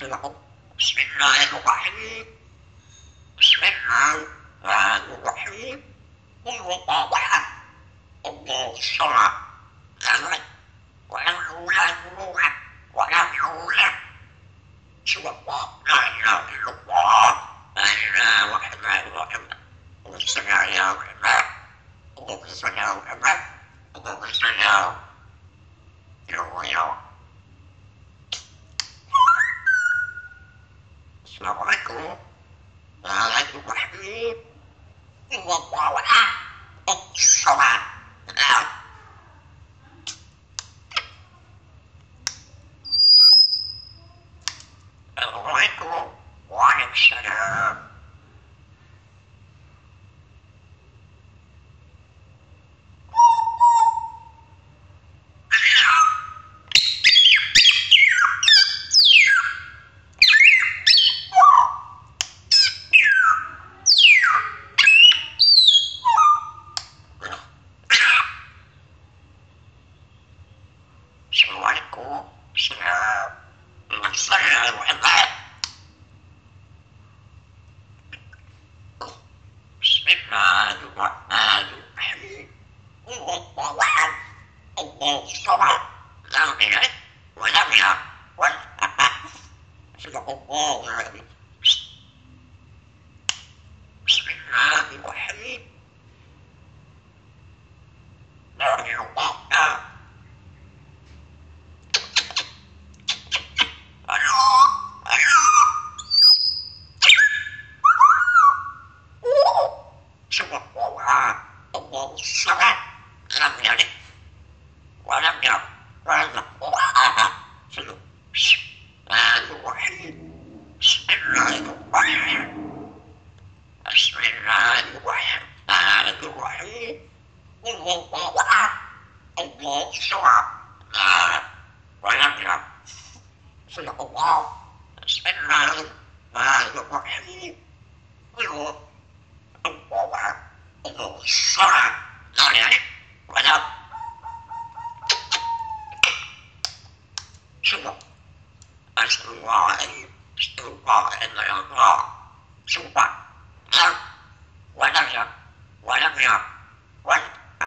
بسم الله الرحيم. بسم الله الرحمن الرحيم. قل هو الله أحد الله الصمد لم يلد ولم يولد ولم يولد سوى الله لا إله إلا الله لا إله إلا الله اللهم صل على محمد اللهم صل على محمد اللهم صل على محمد. السلام عليكم وعليكم الرحيم. هو الله أحد الصمد لم عليكم وعليكم السلام. السلام عليكم. السلام اللهم صل على محمد. بسم الله الرحمن الرحيم. هو الله أحد الله الصمد لم يلد ولم يولد صدق الله العظيم. بسم الله الرحيم. لا إله إلا الله. الله الصمد لم يلد ولم يولد ولم يكن له كفوا بسم الله الرحيم. بسم الله الرحيم. بسم الله الرحمن الرحيم. قل هو الله أحد الله الصمد ولم يلد صدق الله. بسم الله الرحمن الرحيم. قل هو الله أحد الله الصمد لم يلد ولم صدق. أسأل الله أسأل الله أن الله صدق لم ولم يلد ولم يولد